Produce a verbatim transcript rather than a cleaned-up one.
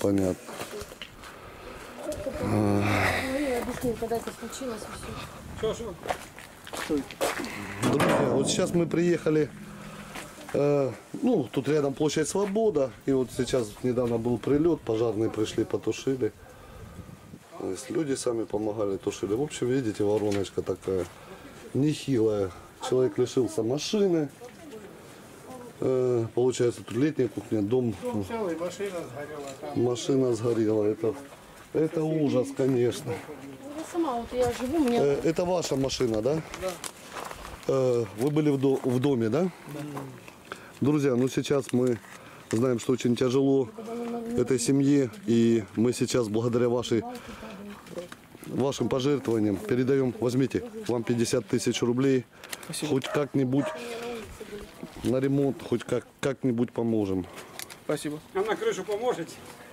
понятно. Когда это случилось, все. Друзья, вот сейчас мы приехали, э, ну, тут рядом площадь Свобода, и вот сейчас недавно был прилет, пожарные пришли, потушили. То есть люди сами помогали, тушили. В общем, видите, вороночка такая нехилая. Человек лишился машины. Э, получается, тут летняя кухня, дом. Дом целый, машина сгорела. Там. Машина сгорела. Это, это ужас, конечно. Я сама, вот я живу, у меня... Э, это ваша машина, да? Да. Э, вы были в, до, в доме, да? Да. Друзья, ну сейчас мы знаем, что очень тяжело этой семье. И мы сейчас, благодаря вашей, вашим пожертвованиям, передаем, возьмите, вам пятьдесят тысяч рублей. Спасибо. Хоть как-нибудь на ремонт, хоть как, как-нибудь поможем. Спасибо. А на крышу поможете?